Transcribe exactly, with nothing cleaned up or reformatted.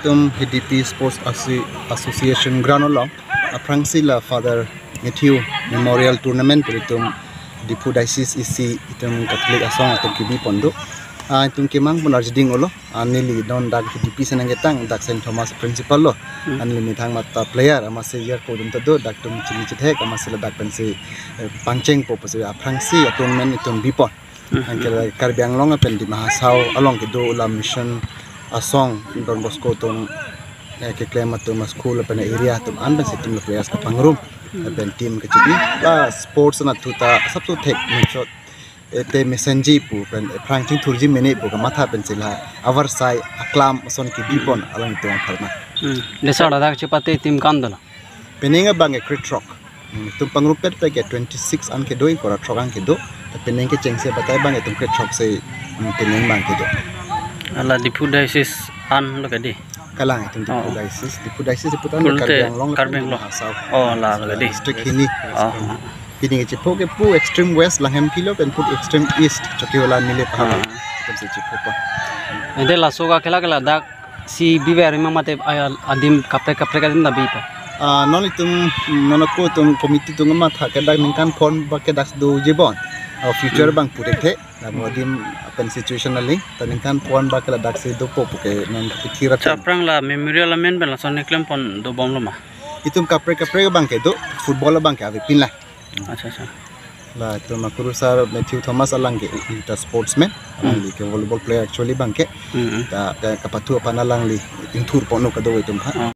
itum H D P Sports Association Granulong aprangsi la Father Matthew Memorial Tournament itum Dipu Diocese isi itum Catholic asong itum kibi pondok ah itum kemang punar jeding olo anili don dag H D P senangetang dag Saint Thomas principal lo anili mitang mata player amase year ko dum todo dag tum chili chithek amase la dag pensi panceng po pose aprangsi tournament itum bipon angkel karbiang long apen di mahasau along kedo la mission asong Don Bosco tum ke claim tum school apen area tum an ben situm players ka pangrum apen team ke chibi la sports na tuta sabto tek shot ete messenger pu pen prangting thurji mene pu ka matha pen sila our sai aklam son ki bipon along tum pharma desa dak chepate team kandala peninga bange crit rock tum pangrum pet pe ke twenty-six an ke doi kora trogang ke do pening ke chengse batai bange tum crit rock se pening bang ke do ala Dipu Diocese an lo kadi kalang itu Dipu Diocese Dipu Diocese seputan Karbiang long Karbiang long oh la kadi district ini ini ke cipo ke pu extreme west langhem kilo pen pu extreme east chokiola nile paham tem se cipo pa ende la soga kela kela dak si biber mamate adim kapre kapre kadin da bipa ah non itum nonako tum committee tung ma tha ke dak ningkan phone ba ke dak do jebon future bang putek namodim apen situationally taningkan phone ba kala dak se do po ke non pikira chaprang la memorial amen ben la son klem pon do bom loma itum kapre kapre bang ke do football bang ke ave pin la acha acha la to makuru sar Matthew Thomas alang ke ita sportsman alang li ke volleyball player actually bang ke ta kapatu panalang li intur pono ka do itum ha